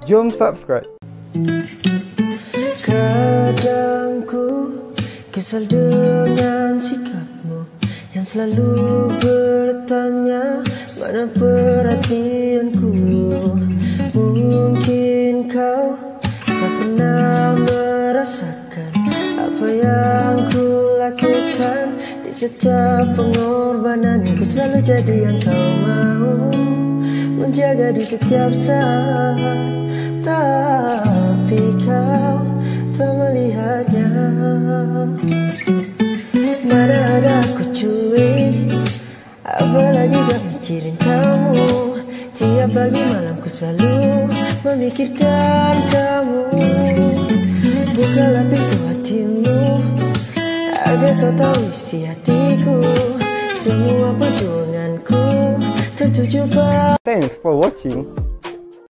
Jom subscribe. Kadang ku kesal dengan sikapmu yang selalu bertanya mana perhatianku. Mungkin kau tak pernah merasakan apa yang ku lakukan. Di setiap pengorbananku selalu jadi yang kau mau, menjaga di setiap saat. Tapi kau tak melihatnya. Mana ada aku cuek, apalagi gak mikirin kamu. Tiap pagi malamku selalu memikirkan kamu. Bukalah pintu hatimu agar kau tahu isi hatiku. Semua perjuanganku tertuju pada. Thanks for watching.